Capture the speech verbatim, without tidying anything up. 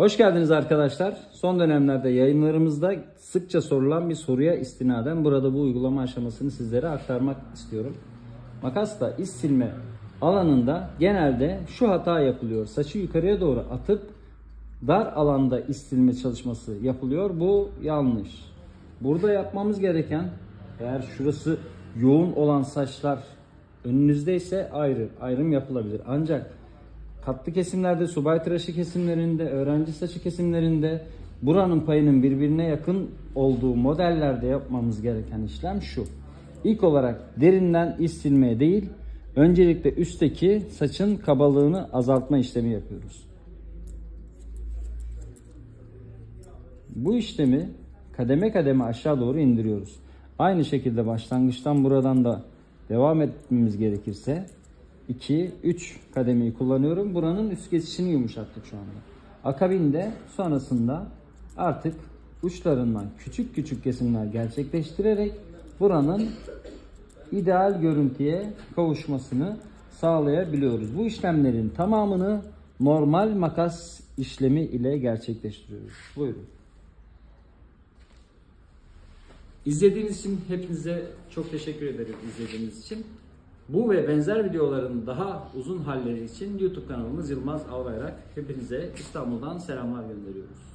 Hoş geldiniz arkadaşlar. Son dönemlerde yayınlarımızda sıkça sorulan bir soruya istinaden burada bu uygulama aşamasını sizlere aktarmak istiyorum. Makasla iş silme alanında genelde şu hata yapılıyor. Saçı yukarıya doğru atıp dar alanda iş silme çalışması yapılıyor. Bu yanlış. Burada yapmamız gereken, eğer şurası yoğun olan saçlar önünüzdeyse ayrı ayrım yapılabilir. Ancak katlı kesimlerde, subay tıraşı kesimlerinde, öğrenci saçı kesimlerinde buranın payının birbirine yakın olduğu modellerde yapmamız gereken işlem şu. İlk olarak derinden iş silmeye değil, öncelikle üstteki saçın kabalığını azaltma işlemi yapıyoruz. Bu işlemi kademe kademe aşağı doğru indiriyoruz. Aynı şekilde başlangıçtan buradan da devam etmemiz gerekirse iki üç kademeyi kullanıyorum. Buranın üst geçişini yumuşattık şu anda. Akabinde sonrasında artık uçlarından küçük küçük kesimler gerçekleştirerek buranın ideal görüntüye kavuşmasını sağlayabiliyoruz. Bu işlemlerin tamamını normal makas işlemi ile gerçekleştiriyoruz. Buyurun. İzlediğiniz için hepinize çok teşekkür ederim izlediğiniz için. Bu ve benzer videoların daha uzun halleri için YouTube kanalımız Yılmaz Albayrak. Hepinize İstanbul'dan selamlar gönderiyoruz.